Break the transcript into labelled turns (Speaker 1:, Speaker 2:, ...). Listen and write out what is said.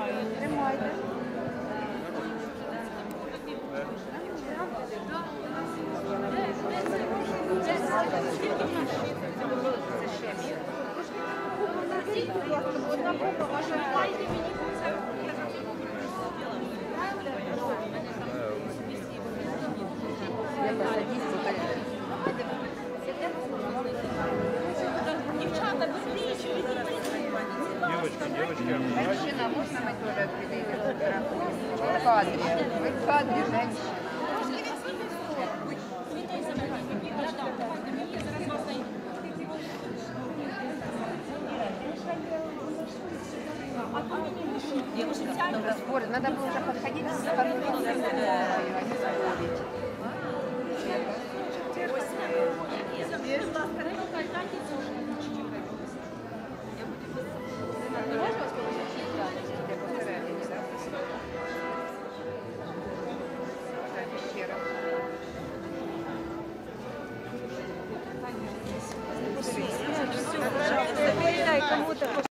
Speaker 1: Тримайте.
Speaker 2: Девочка,
Speaker 1: Мужчина, можно мы тоже определим? Вы в кадре. Вы в кадре, женщина. Спорт. Надо было уже подходить с конкурсом, а не спорить. Передай кому-то.